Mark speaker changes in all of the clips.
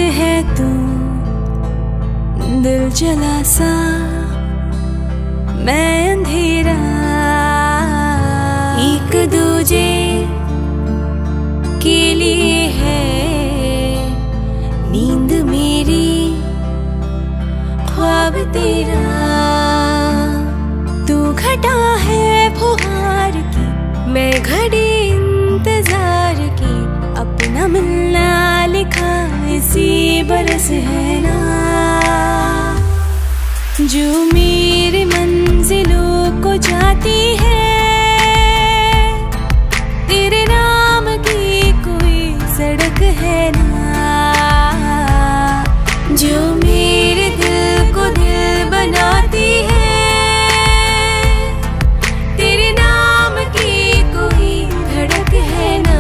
Speaker 1: है तू दिल जला सा, मैं अंधेरा। एक दूजे के लिए है नींद मेरी, ख्वाब तेरा। तू घटा है फुहार की, मैं घड़ी इंतजार की। अपना मिलना लिखा इसी बरस है ना, जो मेरी मंजिलों को जाती है। तेरे नाम की कोई सड़क है ना, जो मेरे दिल को दिल बनाती है। तेरे नाम की कोई धड़क है ना।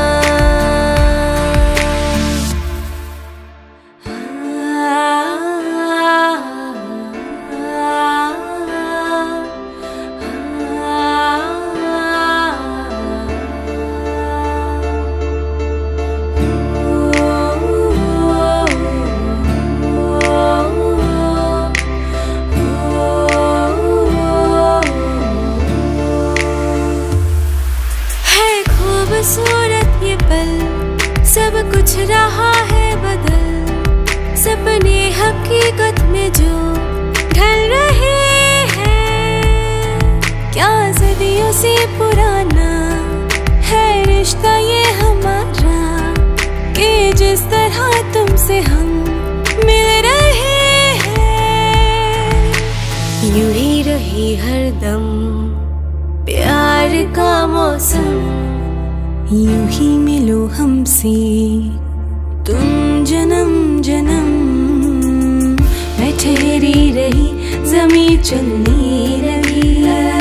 Speaker 1: खूबसूरत ये पल, सब कुछ रहा है बदल। सपने हकीकत में जो ढल रहे हैं, क्या सदियों से पुराना है रिश्ता ये हमारा, कि जिस तरह तुमसे हम मिल रहे हैं। यूं ही रही हरदम प्यार का मौसम, यूं ही मिलो हमसे तुम जन्म जन्म। मैं ठहरी रही ज़मीं चलने लगी,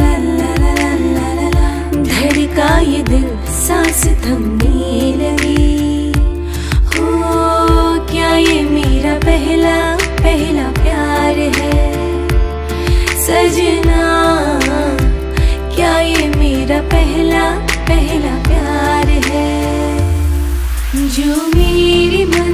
Speaker 1: धड़का ये दिल सांस थमने लगी। हो क्या ये मेरा पहला पहला प्यार है सजना, क्या ये मेरा पहला पहला प्यार है। जो मेरी